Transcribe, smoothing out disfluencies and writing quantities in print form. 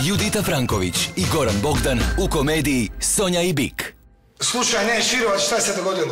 Judita Franković i Goran Bogdan u komediji Sonja i Bik. Slušaj, ne, Širovac, šta se dogodilo?